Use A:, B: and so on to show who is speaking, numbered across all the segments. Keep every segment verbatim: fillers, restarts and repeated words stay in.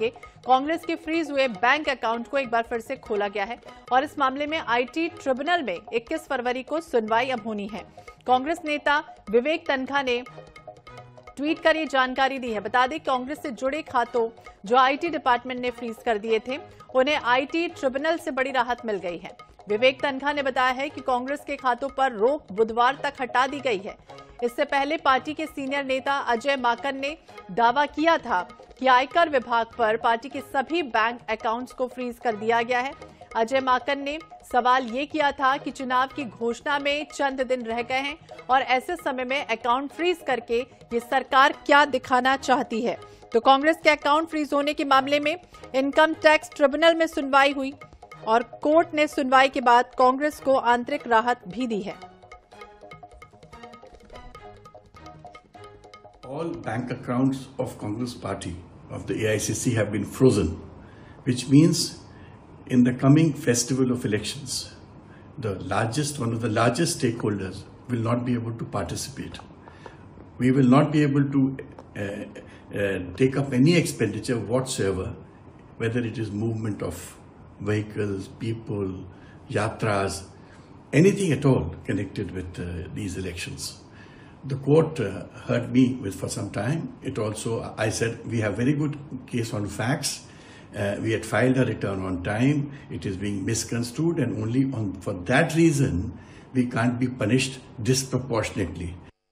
A: कांग्रेस के फ्रीज हुए bank account को एक बार फिर से खोला गया है और इस मामले में आईटी ट्रिब्यूनल में इक्कीस फरवरी को सुनवाई अब होनी है। कांग्रेस नेता विवेक तनखा ने ट्वीट कर ये जानकारी दी है। बता दें, कांग्रेस से जुड़े खातों जो आईटी डिपार्टमेंट ने फ्रीज कर दिए थे, उन्हें आईटी ट्रिब्यूनल से बड़ी राहत मिल गई है। विवेक तनखा ने बताया है कि कांग्रेस के खातों पर रोक बुधवार तक हटा दी गई है। इससे पहले पार्टी के सीनियर नेता अजय माकन ने दावा किया था कि आयकर विभाग पर पार्टी के सभी बैंक अकाउंट्स को फ्रीज कर दिया गया है। अजय माकन ने सवाल ये किया था कि चुनाव की घोषणा में चंद दिन रह गए हैं और ऐसे समय में अकाउंट फ्रीज करके ये सरकार क्या दिखाना चाहती है। तो कांग्रेस के अकाउंट फ्रीज होने के मामले में इनकम टैक्स ट्रिब्यूनल में सुनवाई हुई और कोर्ट ने सुनवाई के बाद कांग्रेस को आंतरिक राहत भी दी है।
B: All bank accounts of Congress Party of the A I C C have been frozen, which means in the coming festival of elections, the largest, one of the largest stakeholders will not be able to participate. We will not be able to uh, uh, take up any expenditure whatsoever, whether it is movement of vehicles, people, yatras, anything at all connected with uh, these elections. The court uh, heard me with for some time. It also, I said, we have very good case on facts. Uh, we had filed a return on time. It is being misconstrued, and only on for that reason we can't be punished disproportionately.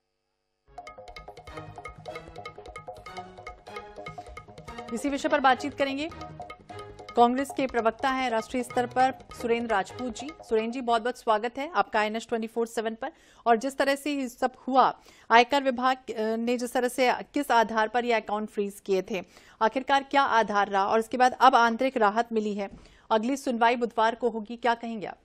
A: इसी विषय पर बातचीत करेंगे। कांग्रेस के प्रवक्ता हैं राष्ट्रीय स्तर पर सुरेंद्र राजपूत जी। सुरेंद्र जी, बहुत बहुत स्वागत है आपका N H twenty four seven पर। और जिस तरह से ये सब हुआ, आयकर विभाग ने जिस तरह से किस आधार पर ये अकाउंट फ्रीज किए थे, आखिरकार क्या आधार रहा और इसके बाद अब आंतरिक राहत मिली है, अगली सुनवाई बुधवार को होगी, क्या कहेंगे आप?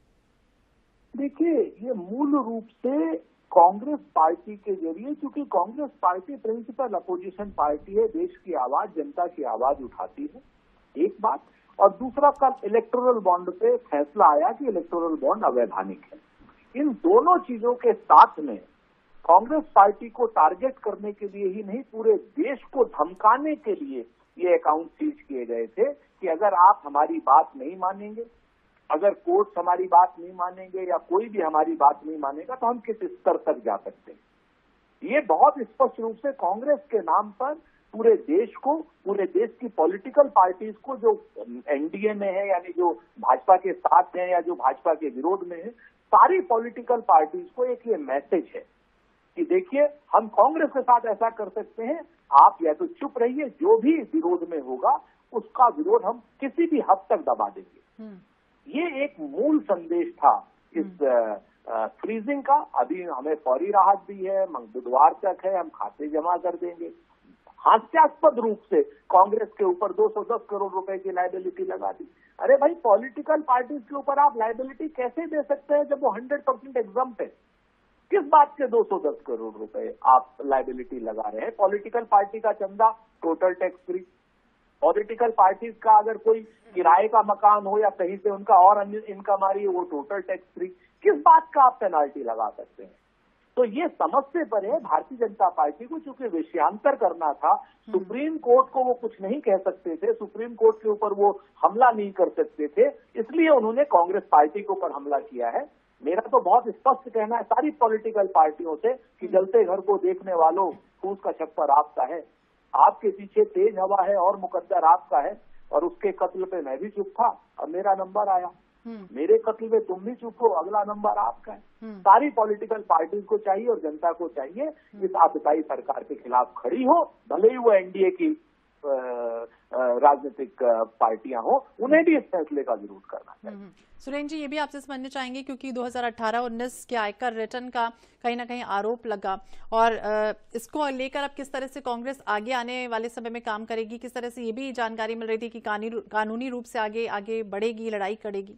C: देखिए, ये मूल रूप से कांग्रेस पार्टी के जरिए, क्योंकि Congress party principal opposition party है, देश की आवाज, जनता की आवाज उठाती है, एक बात। और दूसरा, कल इलेक्टोरल बॉन्ड पे फैसला आया कि इलेक्टोरल बॉन्ड अवैधानिक है। इन दोनों चीजों के साथ में कांग्रेस पार्टी को टारगेट करने के लिए ही नहीं, पूरे देश को धमकाने के लिए ये अकाउंट सीज किए गए थे कि अगर आप हमारी बात नहीं मानेंगे, अगर कोर्ट हमारी बात नहीं मानेंगे या कोई भी हमारी बात नहीं मानेगा, तो हम किस स्तर तक जा सकते हैं। ये बहुत स्पष्ट रूप से कांग्रेस के नाम पर पूरे देश को, पूरे देश की पॉलिटिकल पार्टीज को, जो एनडीए में है यानी जो भाजपा के साथ हैं या जो भाजपा के विरोध में है, सारी पॉलिटिकल पार्टीज को एक ये मैसेज है कि देखिए, हम कांग्रेस के साथ ऐसा कर सकते हैं, आप या तो चुप रहिए, जो भी विरोध में होगा उसका विरोध हम किसी भी हद तक दबा देंगे। ये एक मूल संदेश था इस फ्रीजिंग का। अभी हमें फौरी राहत भी है, बुधवार तक है, हम खाते जमा कर देंगे। हास्यास्पद रूप से कांग्रेस के ऊपर दो सौ दस करोड़ रुपए की लायबिलिटी लगा दी। अरे भाई, पॉलिटिकल पार्टीज के ऊपर आप लायबिलिटी कैसे दे सकते हैं जब वो हंड्रेड परसेंट एग्जम्प्ट है? किस बात के दो सौ दस करोड़ रुपए आप लायबिलिटी लगा रहे हैं? पॉलिटिकल पार्टी का चंदा total tax free. Political parties का अगर कोई किराए का मकान हो या कहीं से उनका और अन्य इनकम आ रही है, वो टोटल टैक्स फ्री। किस बात का आप पेनाल्टी लगा सकते हैं? तो ये समझते पर है भारतीय जनता पार्टी को, चूंकि विषयांतर करना था, सुप्रीम कोर्ट को वो कुछ नहीं कह सकते थे, सुप्रीम कोर्ट के ऊपर वो हमला नहीं कर सकते थे, इसलिए उन्होंने कांग्रेस पार्टी के ऊपर हमला किया है। मेरा तो बहुत स्पष्ट कहना है सारी पॉलिटिकल पार्टियों से कि जलते घर को देखने वालों, फूस का छप्पर आपका है, आपके पीछे तेज हवा है और मुकद्दर आपका है। और उसके कत्ल पे मैं भी चुप था और मेरा नंबर आया, मेरे कत्ल में तुम भी चुप हो, अगला नंबर आपका है। सारी पॉलिटिकल पार्टीज को चाहिए और जनता को चाहिए इस आपदाई सरकार के खिलाफ खड़ी हो, भले ही वो एनडीए की राजनीतिक पार्टियां हो, उन्हें भी इस फैसले का विरोध करना चाहिए।
A: सुरेंद्र जी, ये भी आपसे समझना चाहेंगे क्योंकि दो हज़ार अठारह उन्नीस के आयकर रिटर्न का कहीं ना कहीं आरोप लगा और इसको लेकर अब किस तरह से कांग्रेस आगे आने वाले समय में काम करेगी, किस तरह से ये भी जानकारी मिल रही थी कि कानूनी रूप से आगे आगे बढ़ेगी, लड़ाई करेगी?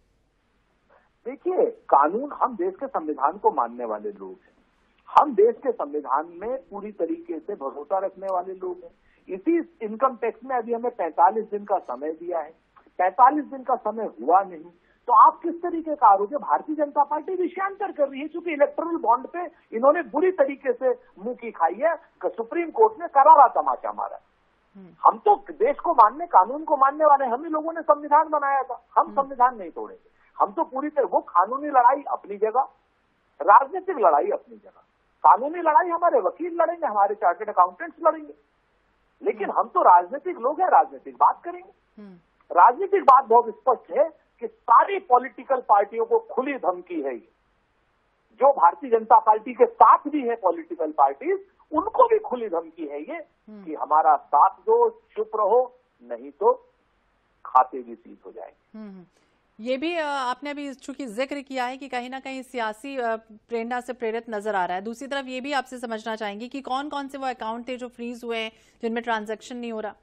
C: देखिए, कानून, हम देश के संविधान को मानने वाले लोग हैं, हम देश के संविधान में पूरी तरीके से भरोसा रखने वाले लोग हैं। इसी इनकम टैक्स में अभी हमें पैंतालीस दिन का समय दिया है, पैंतालीस दिन का समय हुआ नहीं, तो आप किस तरीके का आरोप है? भारतीय जनता पार्टी विषयांतर कर रही है, क्योंकि इलेक्टोरल बॉन्ड पे इन्होंने बुरी तरीके से मुंह की खाई है। सुप्रीम कोर्ट ने करारा तमाचा मारा। हम तो देश को मानने, कानून को मानने वाले, हम ही लोगों ने संविधान बनाया था, हम संविधान नहीं तोड़ेंगे। हम तो पूरी तरह, वो कानूनी लड़ाई अपनी जगह, राजनीतिक लड़ाई अपनी जगह। कानूनी लड़ाई हमारे वकील लड़ेंगे, हमारे चार्टर्ड अकाउंटेंट्स लड़ेंगे, लेकिन हम तो राजनीतिक लोग हैं, राजनीतिक बात करेंगे। राजनीतिक बात बहुत स्पष्ट है कि सारी पॉलिटिकल पार्टियों को खुली धमकी है ये, जो भारतीय जनता पार्टी के साथ भी है पॉलिटिकल पार्टीज, उनको भी खुली धमकी है ये कि हमारा साथ दो, चुप रहो, नहीं तो खाते भी सीज हो जाएंगे।
A: ये भी आपने अभी चूंकि जिक्र किया है कि कहीं ना कहीं सियासी प्रेरणा से प्रेरित नजर आ रहा है। दूसरी तरफ ये भी आपसे समझना चाहेंगे कि कौन कौन से वो अकाउंट थे जो फ्रीज हुए हैं, जिनमें ट्रांजैक्शन नहीं हो रहा?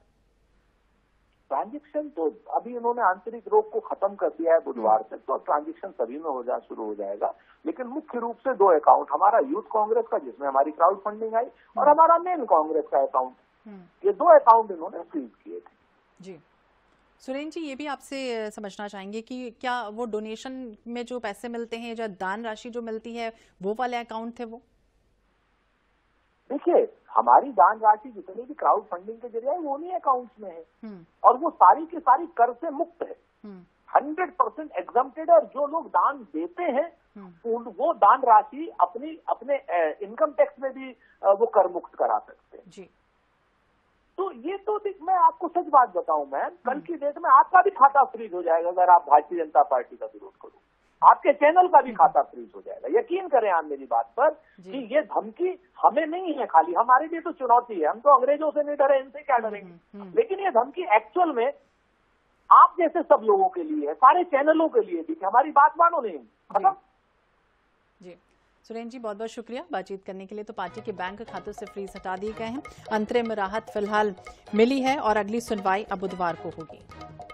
C: ट्रांजैक्शन तो अभी उन्होंने आंतरिक रोग को खत्म कर दिया है बुधवार से, तो ट्रांजैक्शन सभी में हो जा शुरू हो जाएगा। लेकिन मुख्य रूप से दो अकाउंट, हमारा यूथ कांग्रेस का जिसमें हमारी क्राउड फंडिंग आई, और हमारा मेन कांग्रेस का अकाउंट, ये दो अकाउंट इन्होंने फ्रीज किए थे।
A: जी सुरेंद्र जी, ये भी आपसे समझना चाहेंगे कि क्या वो डोनेशन में जो पैसे मिलते हैं, जो दान राशि जो मिलती है, वो वाले अकाउंट थे वो?
C: देखिए, हमारी दान राशि जितनी भी क्राउड फंडिंग के जरिए है वो उन्हीं अकाउंट्स में है, और वो सारी की सारी कर से मुक्त है, हंड्रेड परसेंट एग्जम्प्टेड है। और जो लोग दान देते हैं वो दान राशि अपनी अपने इनकम टैक्स में भी वो कर मुक्त करा सकते हैं।
A: जी।
C: तो ये तो मैं आपको सच बात बताऊं, मैं कल की डेट में आपका भी खाता फ्रीज हो जाएगा अगर आप भारतीय जनता पार्टी का विरोध करो, आपके चैनल का भी खाता फ्रीज हो जाएगा। यकीन करें आप मेरी बात पर कि ये धमकी हमें नहीं है, खाली हमारे लिए तो चुनौती है। हम तो अंग्रेजों से नहीं डरे, इनसे क्या डरेंगे, लेकिन ये धमकी एक्चुअल में आप जैसे सब लोगों के लिए है, सारे चैनलों के लिए भी, हमारी बात मानो नहीं खत्म।
A: जी सुरेंद्र जी, बहुत बहुत शुक्रिया बातचीत करने के लिए। तो पार्टी के बैंक खातों से फ्रीज हटा दिए गए हैं, अंतरिम राहत फिलहाल मिली है और अगली सुनवाई अब बुधवार को होगी।